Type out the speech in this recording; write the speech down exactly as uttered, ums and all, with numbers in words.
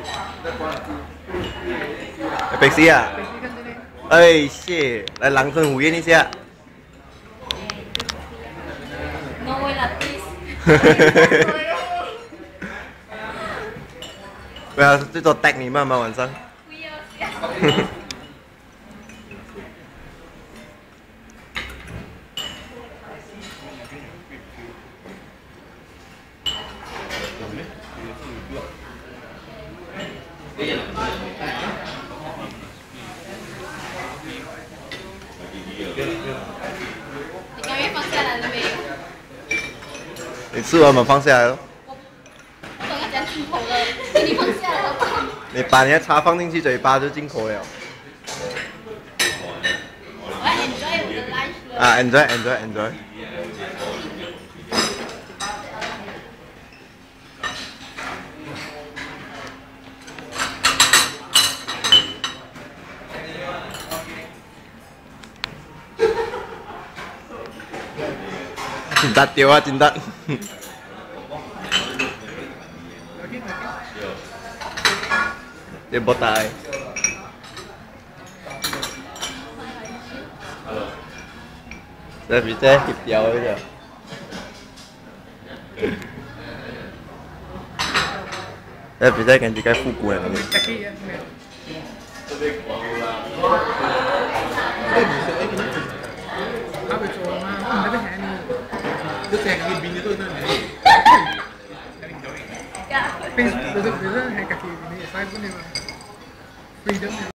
北西啊！哎，谢，来狼吞虎咽一下。 No voy a tis。 对啊，最多带你慢慢晚上。 不要笑。你刚刚放下来了没有？ 你吃完嘛放下来咯。 我刚刚讲进口了，给你放下来了吧？ 你把你的茶放进去嘴巴就进口了。 我要 enjoy 我的 life 了。 啊 ，enjoy enjoy enjoy。真得掉啊，真得。你冇帶。Tapi saya hip jauh aja. Tapi saya ganti kayak fuku ya. Apa coba mah? Tapi hanya itu kayak gini itu itu nih. Tapi itu itu kayak gini. Saya pun nih. Freedom.